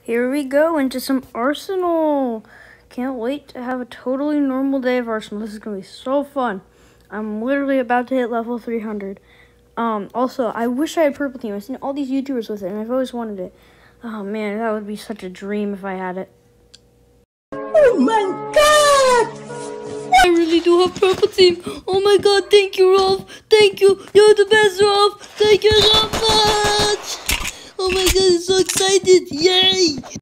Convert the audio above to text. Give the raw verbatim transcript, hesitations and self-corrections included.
Here we go into some Arsenal. Can't wait to have a totally normal day of Arsenal. This is going to be so fun. I'm literally about to hit level three hundred. Um, also, I wish I had Purple Team. I've seen all these YouTubers with it, and I've always wanted it. Oh, man, that would be such a dream if I had it. Oh, my God! I really do have Purple Team. Oh, my God, thank you, Rolf. Thank you. You're the best, Rolf. Thank you so much. Oh, my God, I'm so excited. Yay!